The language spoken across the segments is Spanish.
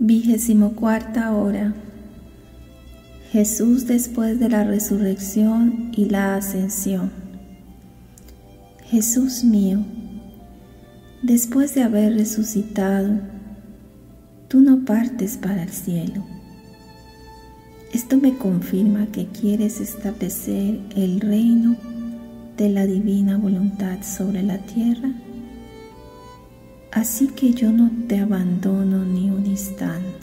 24ª hora. Jesús después de la resurrección y la ascensión. Jesús mío, después de haber resucitado, tú no partes para el cielo. Esto me confirma que quieres establecer el reino de la divina voluntad sobre la tierra. Así que yo no te abandono ni un instante.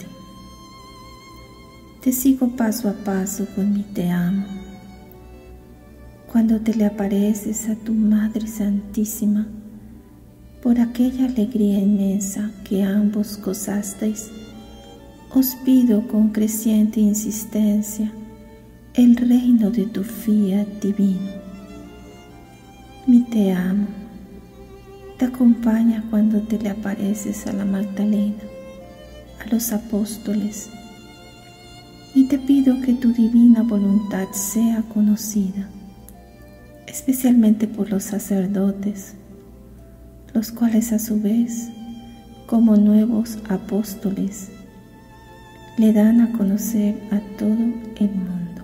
Te sigo paso a paso con mi te amo. Cuando te le apareces a tu Madre Santísima, por aquella alegría inmensa que ambos gozasteis, os pido con creciente insistencia el reino de tu fiat divino. Mi te amo te acompaña cuando te le apareces a la Magdalena, a los apóstoles, y te pido que tu divina voluntad sea conocida, especialmente por los sacerdotes, los cuales a su vez, como nuevos apóstoles, le dan a conocer a todo el mundo.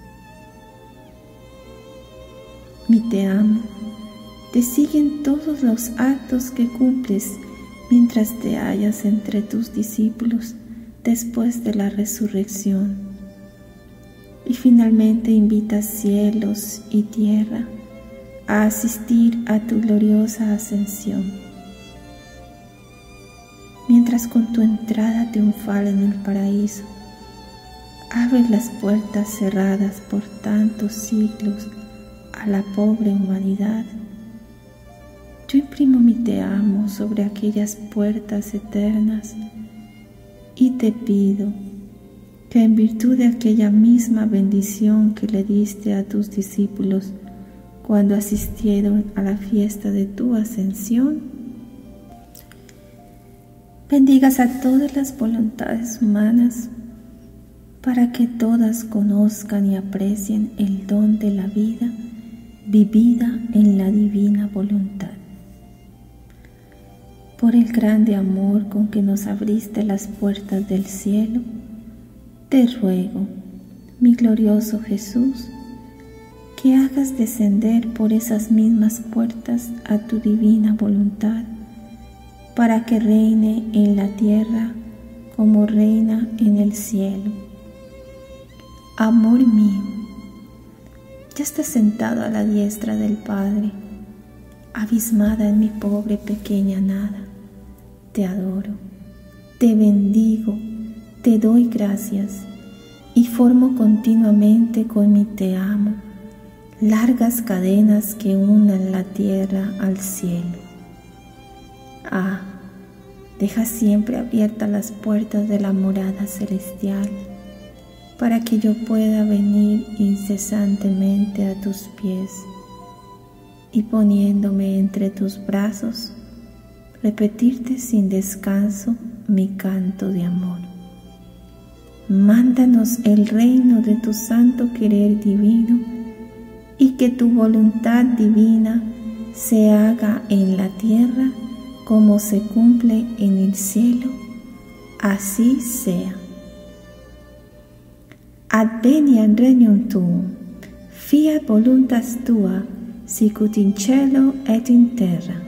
Mi te amo te siguen todos los actos que cumples mientras te hallas entre tus discípulos después de la resurrección, y finalmente invitas cielos y tierra a asistir a tu gloriosa ascensión. Mientras con tu entrada triunfal en el paraíso abres las puertas cerradas por tantos siglos a la pobre humanidad, yo imprimo mi te amo sobre aquellas puertas eternas y te pido que en virtud de aquella misma bendición que le diste a tus discípulos cuando asistieron a la fiesta de tu ascensión, bendigas a todas las voluntades humanas para que todas conozcan y aprecien el don de la vida vivida en la divina voluntad. Por el grande amor con que nos abriste las puertas del cielo, te ruego, mi glorioso Jesús, que hagas descender por esas mismas puertas a tu divina voluntad, para que reine en la tierra como reina en el cielo. Amor mío, ya estás sentado a la diestra del Padre, abismada en mi pobre pequeña nada. Te adoro, te bendigo, te doy gracias y formo continuamente con mi te amo largas cadenas que unan la tierra al cielo. Ah, deja siempre abiertas las puertas de la morada celestial para que yo pueda venir incesantemente a tus pies y poniéndome entre tus brazos, repetirte sin descanso mi canto de amor. Mándanos el reino de tu santo querer divino y que tu voluntad divina se haga en la tierra como se cumple en el cielo, así sea. Adveniat regnum tuum, fiat voluntas tua, sicut in cielo et in terra.